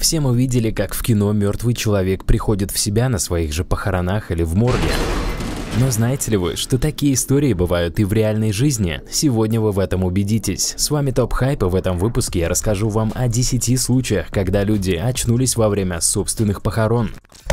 Все мы видели, как в кино мертвый человек приходит в себя на своих же похоронах или в морге. Но знаете ли вы, что такие истории бывают и в реальной жизни? Сегодня вы в этом убедитесь. С вами Топ Хайп, и в этом выпуске я расскажу вам о 10 случаях, когда люди очнулись во время собственных похорон.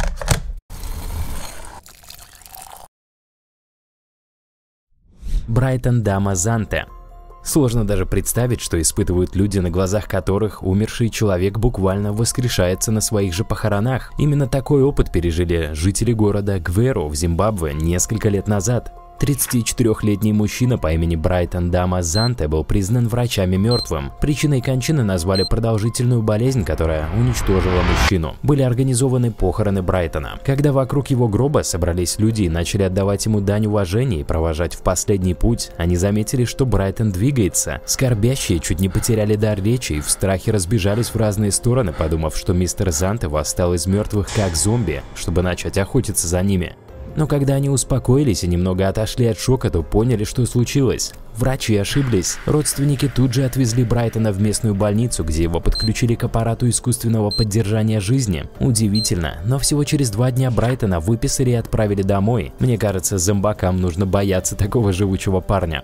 Брайтон Дамазанте. Сложно даже представить, что испытывают люди, на глазах которых умерший человек буквально воскрешается на своих же похоронах. Именно такой опыт пережили жители города Гверу в Зимбабве несколько лет назад. 34-летний мужчина по имени Брайтон Дамазанте был признан врачами мертвым. Причиной кончины назвали продолжительную болезнь, которая уничтожила мужчину. Были организованы похороны Брайтона. Когда вокруг его гроба собрались люди и начали отдавать ему дань уважения и провожать в последний путь, они заметили, что Брайтон двигается. Скорбящие чуть не потеряли дар речи и в страхе разбежались в разные стороны, подумав, что мистер Занте восстал из мертвых как зомби, чтобы начать охотиться за ними. Но когда они успокоились и немного отошли от шока, то поняли, что случилось. Врачи ошиблись. Родственники тут же отвезли Брайтона в местную больницу, где его подключили к аппарату искусственного поддержания жизни. Удивительно, но всего через 2 дня Брайтона выписали и отправили домой. Мне кажется, зомбакам нужно бояться такого живучего парня.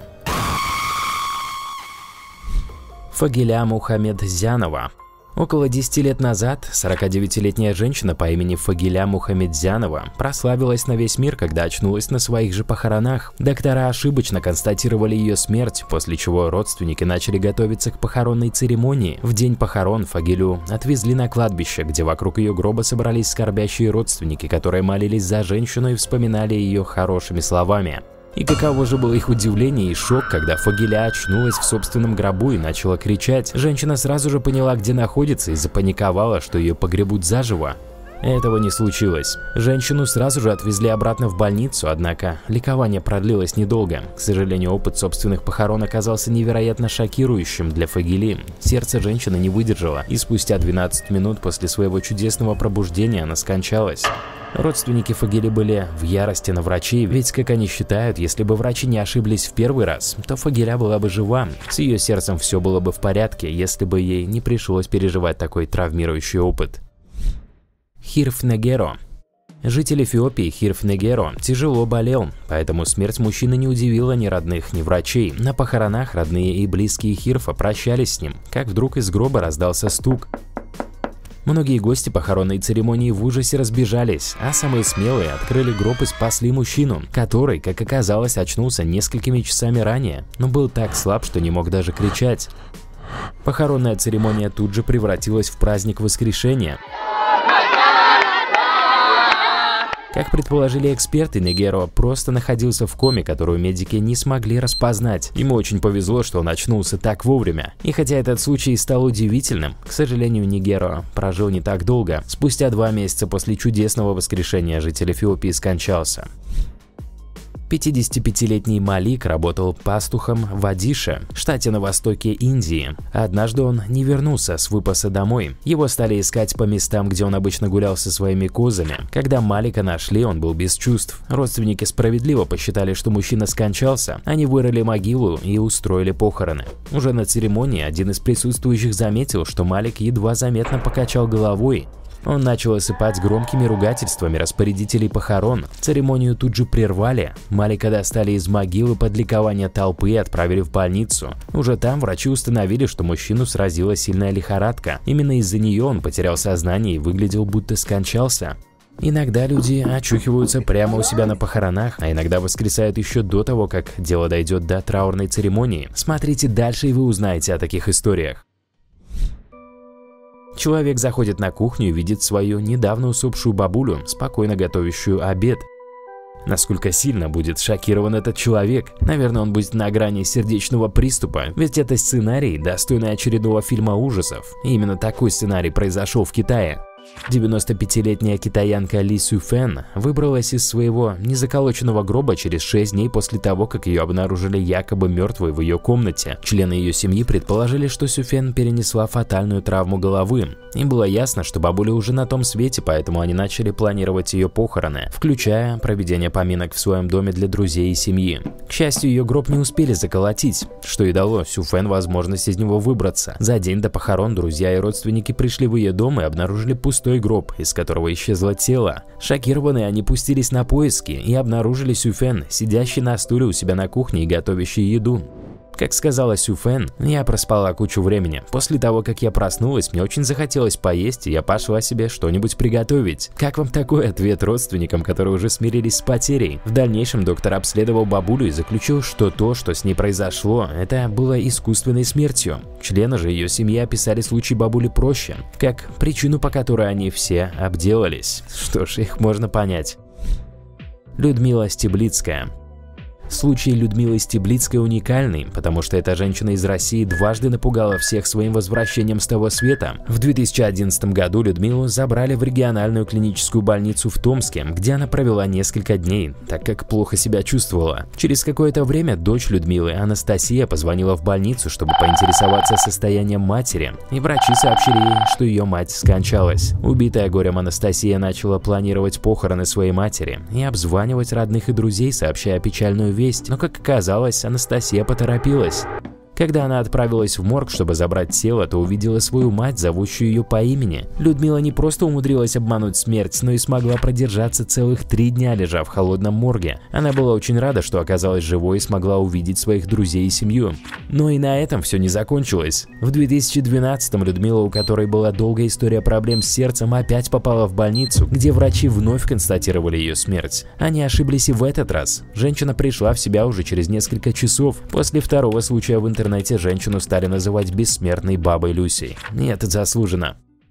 Фагиля Мухамедзянова. Около 10 лет назад 49-летняя женщина по имени Фагиля Мухамедзянова прославилась на весь мир, когда очнулась на своих же похоронах. Доктора ошибочно констатировали ее смерть, после чего родственники начали готовиться к похоронной церемонии. В день похорон Фагилю отвезли на кладбище, где вокруг ее гроба собрались скорбящие родственники, которые молились за женщину и вспоминали ее хорошими словами. И каково же было их удивление и шок, когда Фагиля очнулась в собственном гробу и начала кричать. Женщина сразу же поняла, где находится, и запаниковала, что ее погребут заживо. Этого не случилось. Женщину сразу же отвезли обратно в больницу, однако ликование продлилось недолго. К сожалению, опыт собственных похорон оказался невероятно шокирующим для Фагили. Сердце женщины не выдержало, и спустя 12 минут после своего чудесного пробуждения она скончалась. Родственники Фагили были в ярости на врачей, ведь, как они считают, если бы врачи не ошиблись в первый раз, то Фагиля была бы жива. С ее сердцем все было бы в порядке, если бы ей не пришлось переживать такой травмирующий опыт. Хирфнегеро. Житель Эфиопии Хирфнегеро тяжело болел, поэтому смерть мужчины не удивила ни родных, ни врачей. На похоронах родные и близкие Хирфа прощались с ним, как вдруг из гроба раздался стук. Многие гости похоронной церемонии в ужасе разбежались, а самые смелые открыли гроб и спасли мужчину, который, как оказалось, очнулся несколькими часами ранее, но был так слаб, что не мог даже кричать. Похоронная церемония тут же превратилась в праздник воскрешения. Как предположили эксперты, Негеро просто находился в коме, которую медики не смогли распознать. Ему очень повезло, что он очнулся так вовремя. И хотя этот случай стал удивительным, к сожалению, Негеро прожил не так долго. Спустя 2 месяца после чудесного воскрешения житель Эфиопии скончался. 55-летний Малик работал пастухом в Одише, штате на востоке Индии. Однажды он не вернулся с выпаса домой. Его стали искать по местам, где он обычно гулял со своими козами. Когда Малика нашли, он был без чувств. Родственники справедливо посчитали, что мужчина скончался. Они вырыли могилу и устроили похороны. Уже на церемонии один из присутствующих заметил, что Малик едва заметно покачал головой. Он начал осыпать громкими ругательствами распорядителей похорон. Церемонию тут же прервали. Малика достали из могилы под ликование толпы и отправили в больницу. Уже там врачи установили, что мужчину сразила сильная лихорадка. Именно из-за нее он потерял сознание и выглядел, будто скончался. Иногда люди очухиваются прямо у себя на похоронах, а иногда воскресают еще до того, как дело дойдет до траурной церемонии. Смотрите дальше, и вы узнаете о таких историях. Человек заходит на кухню и видит свою недавно усопшую бабулю, спокойно готовящую обед. Насколько сильно будет шокирован этот человек? Наверное, он будет на грани сердечного приступа, ведь это сценарий, достойный очередного фильма ужасов. И именно такой сценарий произошел в Китае. 95-летняя китаянка Ли Сюфэн выбралась из своего незаколоченного гроба через 6 дней после того, как ее обнаружили якобы мертвой в ее комнате. Члены ее семьи предположили, что Сюфэн перенесла фатальную травму головы. Им было ясно, что бабуля уже на том свете, поэтому они начали планировать ее похороны, включая проведение поминок в своем доме для друзей и семьи. К счастью, ее гроб не успели заколотить, что и дало Сю Фэн возможность из него выбраться. За день до похорон друзья и родственники пришли в ее дом и обнаружили пустой гроб, из которого исчезло тело. Шокированные, они пустились на поиски и обнаружили Сю Фэн, сидящей на стуле у себя на кухне и готовящей еду. Как сказала Сю Фэн, я проспала кучу времени. После того, как я проснулась, мне очень захотелось поесть, и я пошла себе что-нибудь приготовить. Как вам такой ответ родственникам, которые уже смирились с потерей? В дальнейшем доктор обследовал бабулю и заключил, что то, что с ней произошло, это было искусственной смертью. Члены же ее семьи описали случай бабули проще, как причину, по которой они все обделались. Что ж, их можно понять. Людмила Стеблицкая. Случай Людмилы Стеблицкой уникальный, потому что эта женщина из России дважды напугала всех своим возвращением с того света. В 2011 году Людмилу забрали в региональную клиническую больницу в Томске, где она провела несколько дней, так как плохо себя чувствовала. Через какое-то время дочь Людмилы, Анастасия, позвонила в больницу, чтобы поинтересоваться состоянием матери, и врачи сообщили ей, что ее мать скончалась. Убитая горем Анастасия начала планировать похороны своей матери и обзванивать родных и друзей, сообщая печальную весть, но, как оказалось, Анастасия поторопилась. Когда она отправилась в морг, чтобы забрать тело, то увидела свою мать, зовущую ее по имени. Людмила не просто умудрилась обмануть смерть, но и смогла продержаться целых 3 дня, лежа в холодном морге. Она была очень рада, что оказалась живой и смогла увидеть своих друзей и семью. Но и на этом все не закончилось. В 2012-м Людмила, у которой была долгая история проблем с сердцем, опять попала в больницу, где врачи вновь констатировали ее смерть. Они ошиблись и в этот раз. Женщина пришла в себя уже через несколько часов. После второго случая в интернете женщину стали называть бессмертной бабой Люсей. Нет, это заслуженно.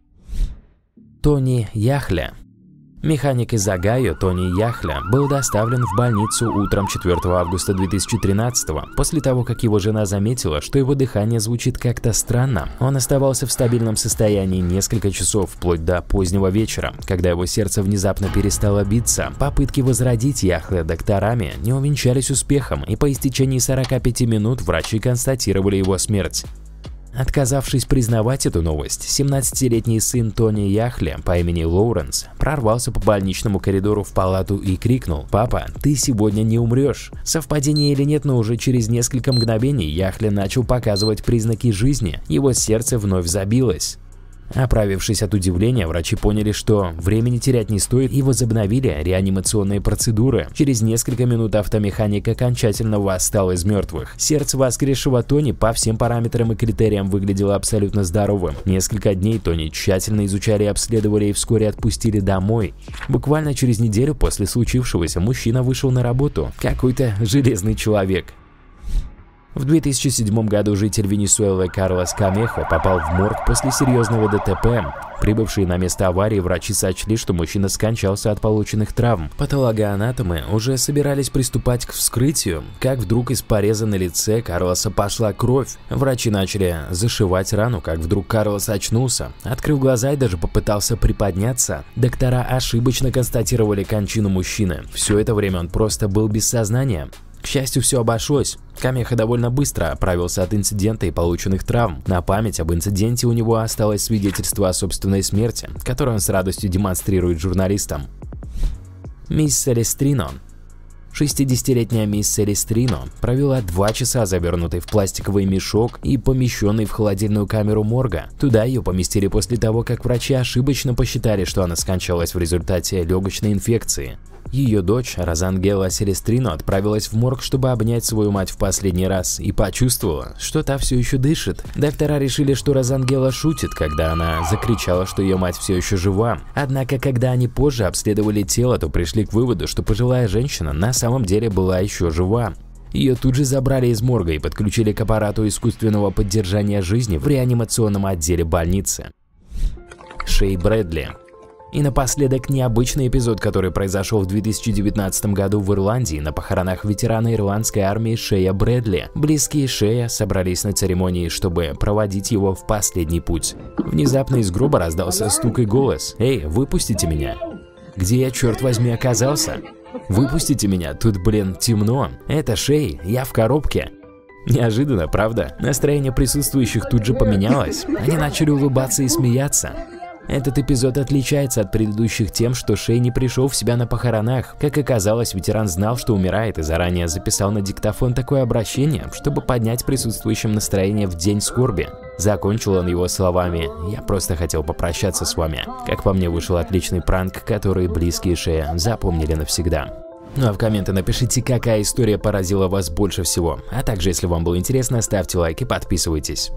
Тони Яхля. Механик из Огайо Тони Яхля был доставлен в больницу утром 4 августа 2013-го, после того, как его жена заметила, что его дыхание звучит как-то странно. Он оставался в стабильном состоянии несколько часов, вплоть до позднего вечера, когда его сердце внезапно перестало биться. Попытки возродить Яхля докторами не увенчались успехом, и по истечении 45 минут врачи констатировали его смерть. Отказавшись признавать эту новость, 17-летний сын Тони Яхля по имени Лоуренс прорвался по больничному коридору в палату и крикнул: «Папа, ты сегодня не умрешь». Совпадение или нет, но уже через несколько мгновений Яхля начал показывать признаки жизни, его сердце вновь забилось. Оправившись от удивления, врачи поняли, что времени терять не стоит, и возобновили реанимационные процедуры. Через несколько минут автомеханик окончательно восстал из мертвых. Сердце воскресшего Тони по всем параметрам и критериям выглядело абсолютно здоровым. Несколько дней Тони тщательно изучали и обследовали и вскоре отпустили домой. Буквально через неделю после случившегося мужчина вышел на работу. Какой-то железный человек. В 2007 году житель Венесуэлы Карлос Камехо попал в морг после серьезного ДТП. Прибывшие на место аварии врачи сочли, что мужчина скончался от полученных травм. Патологоанатомы уже собирались приступать к вскрытию, как вдруг из пореза на лице Карлоса пошла кровь. Врачи начали зашивать рану, как вдруг Карлос очнулся, открыл глаза и даже попытался приподняться. Доктора ошибочно констатировали кончину мужчины. Все это время он просто был без сознания. К счастью, все обошлось. Камехо довольно быстро оправился от инцидента и полученных травм. На память об инциденте у него осталось свидетельство о собственной смерти, которое он с радостью демонстрирует журналистам. Мисс Селестрино. 60-летняя мисс Селестрино провела 2 часа завернутой в пластиковый мешок и помещенной в холодильную камеру морга. Туда ее поместили после того, как врачи ошибочно посчитали, что она скончалась в результате легочной инфекции. Ее дочь, Розангела Селестрино, отправилась в морг, чтобы обнять свою мать в последний раз, и почувствовала, что та все еще дышит. Доктора решили, что Розангела шутит, когда она закричала, что ее мать все еще жива. Однако, когда они позже обследовали тело, то пришли к выводу, что пожилая женщина на самом деле была еще жива. Ее тут же забрали из морга и подключили к аппарату искусственного поддержания жизни в реанимационном отделе больницы. Шей Брэдли. И напоследок необычный эпизод, который произошел в 2019 году в Ирландии на похоронах ветерана ирландской армии Шея Брэдли. Близкие Шея собрались на церемонии, чтобы проводить его в последний путь. Внезапно из гроба раздался стук и голос: «Эй, выпустите меня!» «Где я, черт возьми, оказался?» «Выпустите меня, тут, темно. Это Шей, я в коробке». Неожиданно, правда? Настроение присутствующих тут же поменялось. Они начали улыбаться и смеяться. Этот эпизод отличается от предыдущих тем, что Шей не пришел в себя на похоронах. Как оказалось, ветеран знал, что умирает, и заранее записал на диктофон такое обращение, чтобы поднять присутствующим настроение в день скорби. Закончил он его словами: «Я просто хотел попрощаться с вами». Как по мне, вышел отличный пранк, который близкие Шея запомнили навсегда. Ну а в комменты напишите, какая история поразила вас больше всего. А также, если вам было интересно, ставьте лайк и подписывайтесь.